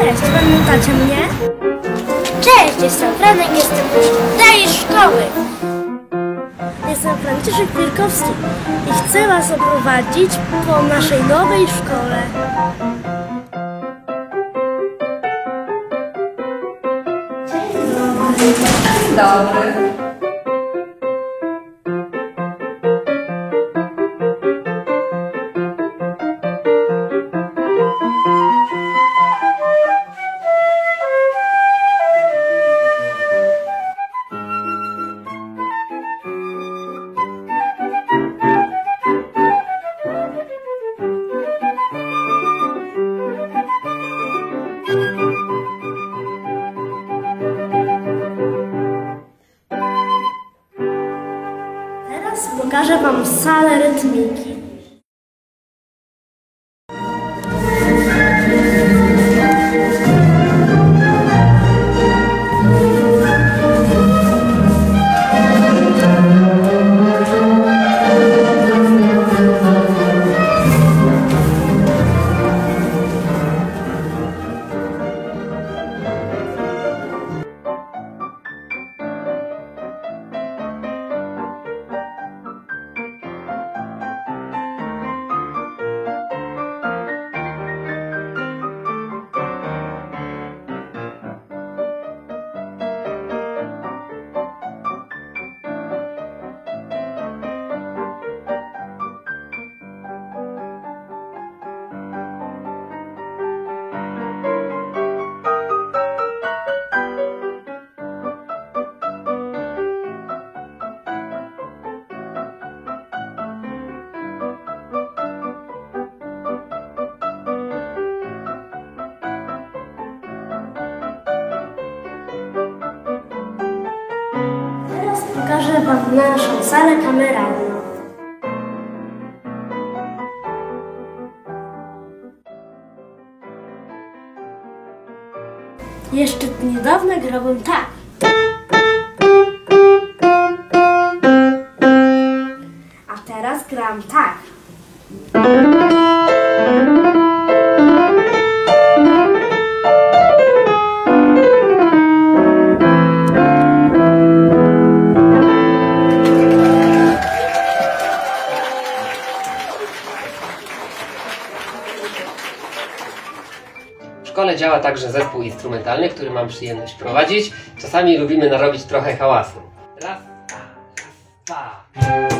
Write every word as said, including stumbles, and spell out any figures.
Cześć, pamiętacie mnie? Cześć, jestem Franek, jestem z tej szkoły. Jestem Franciszek Pierkowski i chcę Was oprowadzić po naszej nowej szkole. Dzień dobry. Teraz pokażę Wam salę rytmiki. Pokażę Wam naszą salę kameralną. Jeszcze niedawno grałem tak. A teraz gram tak. W szkole działa także zespół instrumentalny, który mam przyjemność prowadzić. Czasami lubimy narobić trochę hałasu. Raz, dwa, raz, dwa.